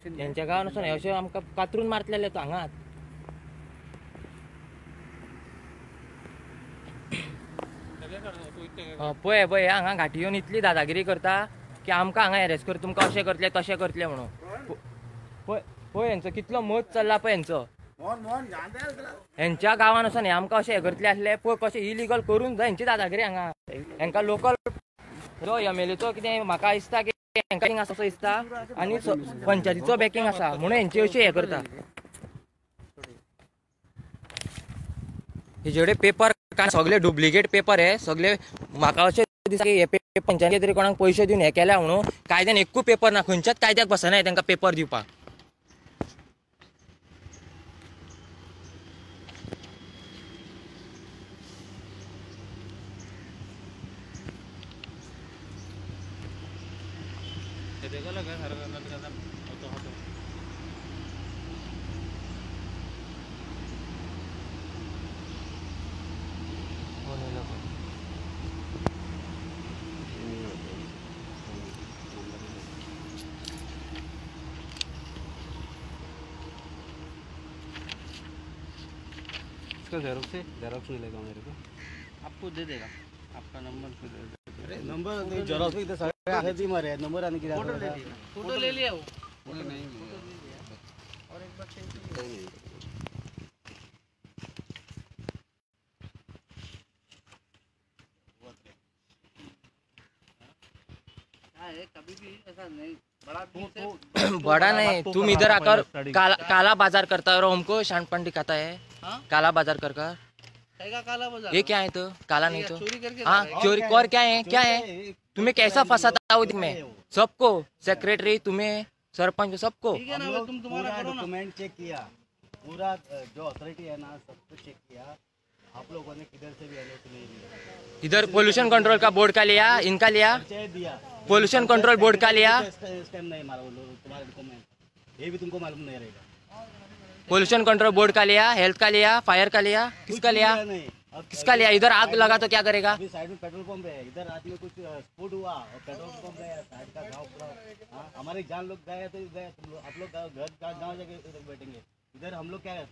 यांच्या गावान वचून अशें आमकां कातरून मारतलेले तो हांगात. पळय पळय हांगा घाटी येवन इतली दादागिरी करता की आमकां हांगा एरेस्ट कर, तुमकां अशें करतले तशें करतले म्हणून. पळय पळय हेंचो कितलो मत चल्ला पळय हेंचो. हेंच्या गांवान वचून हे आमकां अशें हे करतले आसले पळय कशें इलिगल करून जाय हेंची दादागिरी हांगा. हेंकां लोकल जो एमएलएचो कितें म्हाका दिसता की हेंकां आसा असो दिसता आनी पंचायतीचो बॅकिंग आसा म्हणून हेंची अशी हे करता. हेजेडे पेपर सगळे डुप्लिकेट पेपर हे सगळे. म्हाका अशें दिसता की हे पंचायती तरी कोणाक पयशे दिवन हे केल्या म्हणून. कायद्यान एकूय पेपर ना, खंयच्याच कायद्याक बसना तांकां पेपर दिवपाक. इसका जेरोक्स मिलेगा मेरे को, आपको दे देगा आपका नंबर फिर दे देगा। अरे नंबर जेरोक्स इधर सारे आगे दी मारे नंबर आने की फोटो ले लिया, फोटो ले लिया वो नहीं और एक बार सेल्फी कभी भी ऐसा नहीं बड़ा नहीं. तुम इधर आकर काला बाजार करता है और हमको शानपन दिखाता है. काला बाजार कर कर. काला बाजार ये क्या है तो काला नहीं तो चोरी करके हाँ चोरी और क्या है क्या है. तुम्हें कैसा फंसाता हूँ में सबको, सेक्रेटरी तुम्हें सरपंच सबको. ठीक है ना, तुम तुम्हारा करो ना. डॉक्यूमेंट चेक किया पूरा, जो अथॉरिटी है ना सबको चेक किया. आप लोगों ने किधर से भी एलओसी नहीं लिया. इधर पोल्यूशन कंट्रोल का बोर्ड का लिया, इनका लिया. दिया पोल्यूशन कंट्रोल बोर्ड का लिया. स्टैम्प नहीं मारा वो लोग तुम्हारे डॉक्यूमेंट, ये भी तुमको मालूम नहीं रहेगा. पोल्यूशन कंट्रोल बोर्ड का लिया, हेल्थ का लिया, फायर का लिया. किसका लिया, किसका लिया. इधर आग लगा तो क्या करेगा. अभी साइड में पेट्रोल पंप है, इधर रात में कुछ स्फोट हुआ और पेट्रोल पंप है साइड का गांव पूरा. हमारे जान लोग गए तो गए, तुम लोग आप लोग घर गाँव जाके बैठेंगे. इधर हम लोग क्या है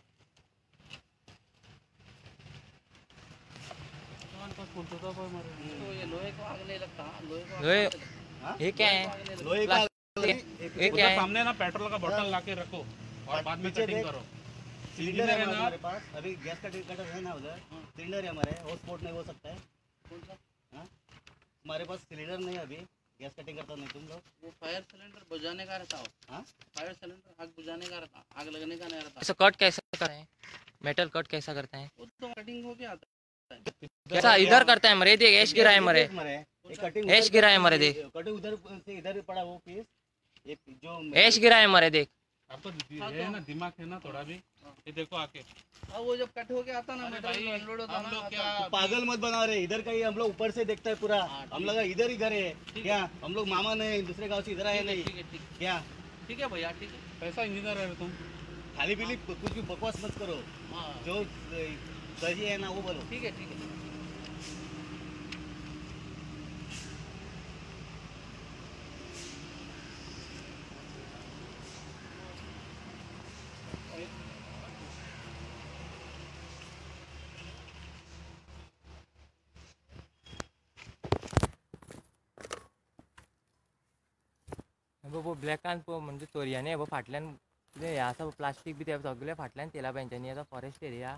तो ये लोहे को आग नहीं लगता. लोहे को ये क्या है. लोहे का ये क्या है. सामने ना पेट्रोल का बोतल लाके रखो और बाद में कटिंग करो. सिलेंडर है ना हमारे पास. अभी गैस का कटर है ना उधर, सिलेंडर है हमारे, वो स्फोट नहीं हो सकता है. हमारे पास सिलेंडर नहीं अभी, गैस कटिंग करता नहीं तुम लोग. वो फायर सिलेंडर बुझाने का रहता हो. फायर सिलेंडर आग बुझाने का रहता, आग लगने का नहीं रहता. ऐसा कट कैसा करते हैं, मेटल कट कैसा करते हैं. वो तो कटिंग हो गया आता है. कैसा इधर करते हैं मरे. देख ऐश गिरा है मरे, ऐश गिरा है मरे. देख कटिंग उधर से इधर पड़ा वो पीस, ये जो ऐश गिरा है मरे. देख आपको है ना दिमाग है ना थोड़ा भी. ये देखो आके वो जब कट हो गया आता ना मेटल अनलोड होता हम ना. लोग क्या पागल मत बना रहे. इधर का ही हम लोग ऊपर से देखता है पूरा. हम लोग इधर ही घर है क्या, हम लोग मामा नहीं दूसरे गांव से इधर आए नहीं क्या. ठीक है भैया, ठीक है. कैसा इंजीनियर है तुम. खाली पीली कुछ भी बकवास मत करो. जो सही है ना वो बोलो. ठीक है, ठीक है. ब्लॅकान म्हणजे चोरयाने फाटल्यान कितें हें आसा प्लास्टीक बी ते सगळे फाटल्यान तेला बेंचांनी आतां फॉरेस्ट एरिया.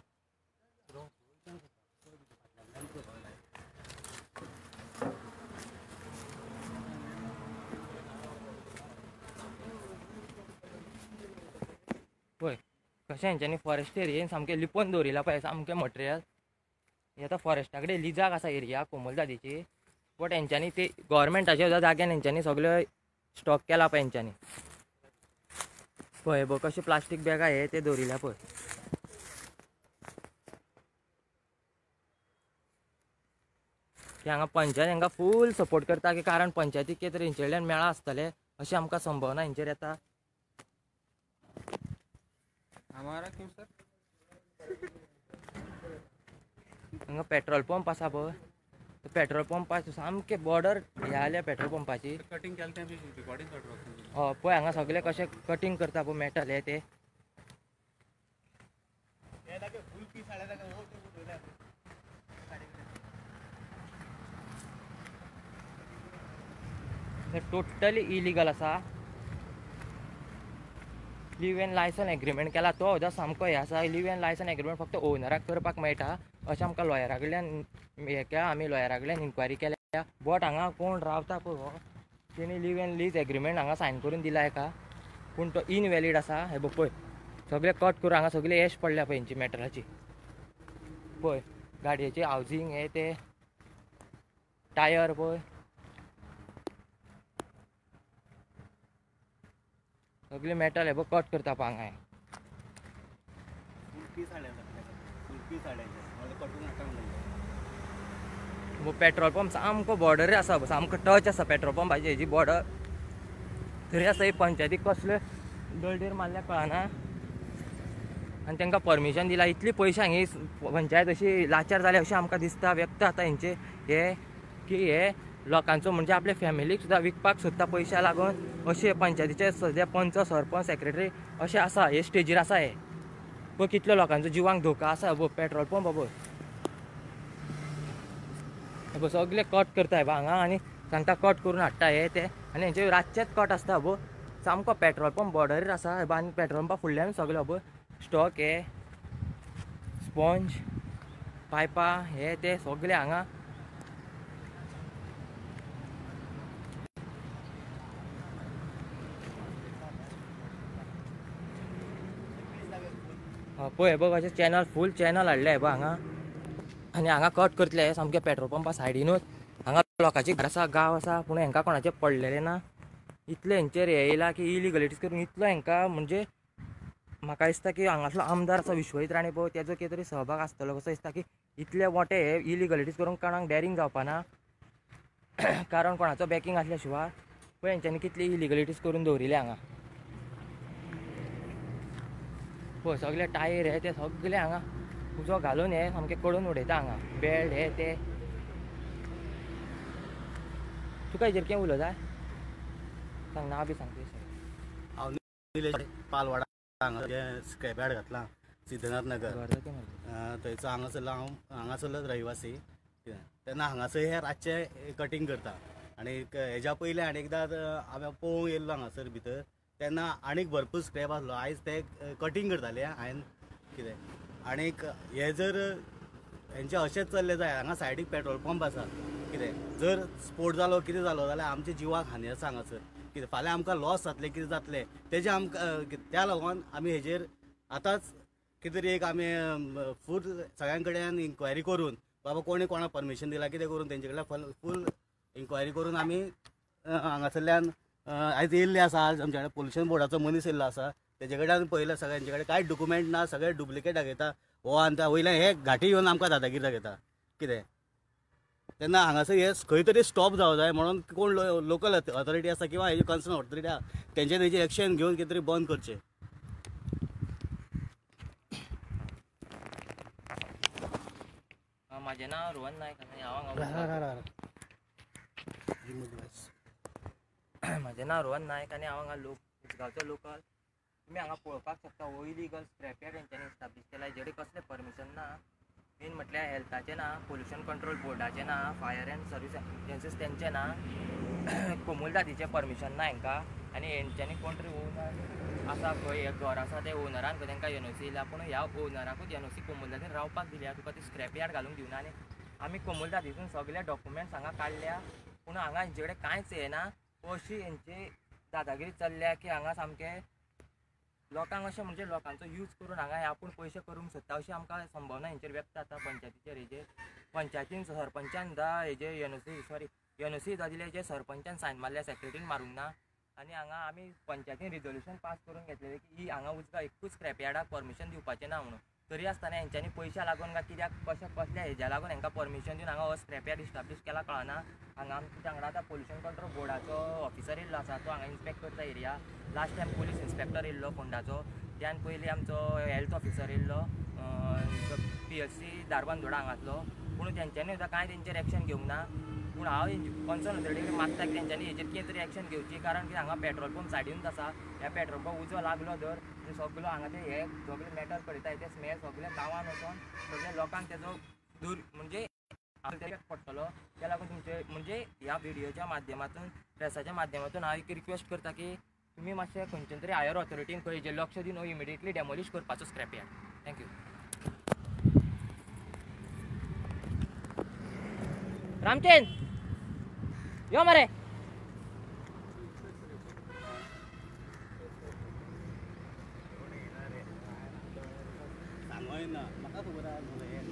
पळय कशें हेंच्यांनी फॉरेस्ट एरियेन सामकें लिपोवन दवरिला पळय सामकें मटेरियल. हे आतां फॉरेस्टा कडेन लिजाक आसा एरिया कोमल जातीची, बट हेंच्यांनी ते गव्हर्मेंटाच्या जाग्यान हेंच्यांनी सगळे स्टॉक केला पळय हेंच्यांनी. पळय कशें प्लास्टीक बॅगां हे ते दवरिल्या पळय. की हांगा पंचायत हांकां फूल सपोर्ट करता की कारण पंचायतीक कितें तरी हेंचे कडल्यान मेळा आसतले अशें आमकां संभवना हेंचेर येता. हमारा क्यों सर. हांगा पेट्रोल पंप आसा पळय पेट्रोल पंपाचे सामके बॉर्डर हे जाल्या पेट्रोल पंपाची कटिंग केलें तें बी रिकॉर्डिंग करता हय पळय हांगा सगळे कशें कटिंग करता पळय मेटल हे ते फुल पीस हाडल्या ताका हो ते उडयल्या. टोटली इलिगल आसा. लिव्ह एन लायसन एग्रीमेंट केला तो सुद्दां सामको हे आसा. लिव्ह एन लायसन एग्रीमेंट फक्त ओनराक करपाक मेळटा अशें आमकां लॉयरा कडल्यान हे केला. आमी लॉयरा कडल्यान इन्क्वायरी केल्या बट हांगा कोण रावता पळय हो तेणी लिव्ह एन लीज एग्रीमेंट हांगा सायन करून दिला हेका पूण तो इनवॅलीड आसा. हे पळय सगळे कट करून हांगा सगळे एश पडल्या पळय हेंची मॅटराची पळय गाडयेचे हावजींग हे ते टायर पळय सगळे मेटल हे पळय कट करता पळय हांगा फुल पीस हाडल्या ताका फुल पीस हाडल्याचे मला कटून हाडटा म्हणून पेट्रोल पंप सामको बॉर्डर आसा सामको टच आसा पेट्रोल पंपाची हेजी बॉर्डर तरी आसा ही पंचायतीक कसले दळडेर मारल्या कळना आनी तांकां परमिशन दिला. इतली पयशे हांगा पंचायत अशी लाचार जाल्या अशें आमकां दिसता व्यक्त जाता हेंचे हे की हे लोकांचो म्हणजे आपल्या फॅमिलीक सुद्दां विकपाक सोदता पयशा लागून अशे पंचायतीचे सद्या पंच सरपंच सेक्रेटरी अशे आसा हे स्टेजीर आसा हे पळय कितल्या लोकांचो जिवांक धोका आसा पळय पेट्रोल पंप पळय सगळे कट करताय हांगा आनी सांगता कट करून हाडटा हे ते आनी हेंचे रातचेच कट आसता पळय सामको पेट्रोल पंप बॉर्डरीर आसा. आनी पेट्रोल पंपा फुडल्यान सगळे पळय स्टॉक हे स्पॉंज पायपा हे ते सगळे हांगा पळय बघ अशें चॅनल फूल चॅनल हाडले हे पळय हांगा आनी हांगा कट करतले सामके पेट्रोल पंपा सायडीनूच. हांगा लोकांची घर आसा गांव आसा पूण हांकां कोणाचें पडलेलें ना. इतले हेंचेर हे येयला की इलिगलिटीज करून इतलो हांकां म्हणजे म्हाका दिसता की हांगासलो आमदार आसा विश्वजीत राणे पळय तेजो कितें तरी सहभाग आसतलो कसो दिसता की इतले मोठे हे इलिगलिटीज करून कोणाक डॅरिंग जावपाना कारण कोणाचो बॅकींग आसल्या शिवाय पळय हेंच्यांनी कितली इलिगलिटीज करून दवरिल्या हांगा पळय सगळे टायर हे ते सगळे हांगा उजो घालून हे सामके कडून उडयता हांगा बेल्ट हे ते. तुका हेजेर कितें उलो जाय सांग नांव बी सांग पालवाडा हांगा जे स्क्रॅप यार्ड घातला सिद्धनाथ नगर थंयचो हांगासरलो हांव हांगासरलोच रहिवासी तेन्ना हांगासर हे रातचे कटींग करता आनी हेज्या पयलीं आनी एकदां हांवें पळोवंक येयल्लो हांगासर भितर तेन्ना आनीक भरपूर स्क्रॅप आसलो. आयज ते कटींग करताले हांवें कितें आनीक हे जर हेंचे अशेंच चल्ले जाय हांगा सायडीक पेट्रोल पंप आसा कितें जर स्पोट जालो कितें जालो जाल्यार आमच्या जिवाक हानी आसा हांगासर कितें फाल्यां आमकां लॉस जातलें कितें जातलें तेजें आमकां त्या लागून आमी हेजेर आतांच कितें तरी एक आमी फूल सगळ्यां कडेन इन्क्वायरी करून बाबा कोणी कोणाक परमिशन दिला कितें करून तेंचे कडल्यान फूल इन्क्वायरी करून आमी हांगासरल्यान आयज येयल्ले आसा. आज आमचे कडेन पोल्युशन बोर्डाचो मनीस येयल्लो आसा तेजे कडेन आमी पळयलें सगळ्यांचे कडेन कांय डॉक्युमेंट ना सगळे डुप्लिकेट दाखयता हो आनी त्या वयल्यान हे घाटी येवन आमकां दादागिरी दाखयता कितें तेन्ना हांगासर हे खंय तरी स्टॉप जावं जाय म्हणून कोण लोकल ऑथॉरिटी आसा किंवा हेजी कन्सर्न ऑथॉरिटी आसा तेंचे तेजेर एक्शन घेवन कितें तरी बंद करचें. म्हाजें नांव रोहन नायक आनी हांव म्हाजें नांव रोहन नायक आनी हांव हांगा उसगांवचो लोकल. तुमी हांगा पळोवपाक शकता हो इलिगल स्क्रॅप यार्ड हेंच्यांनी इस्टाब्लीश केला हेजेर कसलें परमिशन ना. मेन म्हटल्यार हेल्थाचें ना पोल्युशन कंट्रोल बोर्डाचें ना फायर एंड सर्वीस एजन्सीज तेंचें ना कोमूल दादीचें परमिशन ना हांकां आनी हेंच्यांनी कोण तरी ओनर आसा खंय एक घर आसा ते ओनरान खंय तांकां एनओसी दिल्या पूण ह्या ओनराकूच एनओसी कोमूल दादीन रावपाक दिल्या तुका ती स्क्रॅप यार्ड घालूंक दिवना. आनी आमी कोमूल दादीसून सगळे डॉक्युमेंट्स हांगा काडल्या पूण हांगा हेंचे कडेन कांयच येना. अशी हेंची दादागिरी चल्ल्या की हांगा सामकें लोकांक अशें म्हणजे लोकांचो यूज करून हांगा आपूण पयशे करूंक सोदता अशी आमकां संभावना हेंचेर व्यक्त जाता पंचायतीचेर हेजेर. पंचायतीन सरपंचान सुद्दां हेजे एनओसी सुद्दां दिले जे सरपंचान सायन मारल्या सेक्रेटरीन मारूंक ना. आनी हांगा आमी पंचायतीन रिजोल्युशन पास करून घेतलेलें की ही हांगा उजगांव एकूच स्क्रॅप यार्डाक परमिशन दिवपाचें ना म्हणून. तरी आसतना हेंच्यांनी पयशा लागून काय कित्याक कसल्या हेज्या लागून हांकां परमिशन दिवन हांगा हो स्क्रॅप यार्ड इस्टाब्लीश केला कळना. हांगा आमच्या वांगडा आतां पोल्युशन कंट्रोल बोर्डाचो ऑफिसर येयल्लो आसा तो हांगा इन्स्पेक्ट करता area. Last time police inspector येयल्लो फोंडाचो त्यान पयलीं आमचो हेल्थ ऑफिसर येयल्लो PLC धारबांदोडा हांगासलो पूण तेंच्यांनी सुद्दां कांय तेंचेर एक्शन घेवंक ना. पूण हांव कन्सर्न ऑथॉरिटीक मागता की तेंच्यांनी हेचेर कितें तरी एक्शन घेवची, कारण की हांगा पेट्रोल पंप सायडीनूच आसा. ह्या पेट्रोल पंप उजो लागलो धर सगळो हांगा ते हे सगळे मॅटर पळयताय ते स्मेल सगळे गांवांत वचोन सगळे लोकांक तेजो दूर म्हणजे पडटलो. त्या लागून तुमचे म्हणजे ह्या व्हिडियोच्या माध्यमातून प्रेसाच्या माध्यमातून हांव एक रिक्वेस्ट करता की तुमी मातशें खंयचे तरी हायर ऑथॉरिटीन खंय जे लक्ष दिवन इमिडिएटली डेमोलिश करपाचो स्क्रॅप यार्ड. थँक्यू. रामचंद यो मरे. सांगोय ना म्हाका खबर आहा न्हू हें.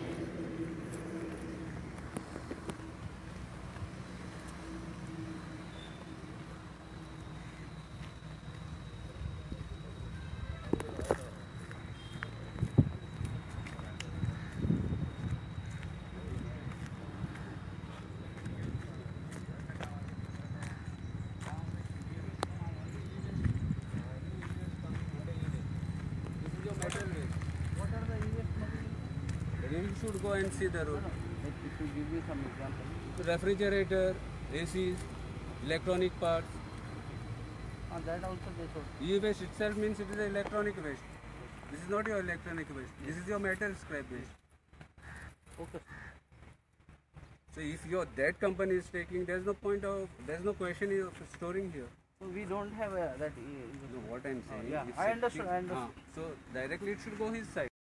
Then you should go and see the road. To give you some example. Refrigerator, ACs, electronic parts. That also they should. E-waste itself means it is an electronic waste. This is not your electronic waste. This is your metal scrap waste. Okay. So if that company is taking, there's no question of storing here. So we don't have that. No, what I'm saying. Yeah, if I it- understood. So directly it should go his side.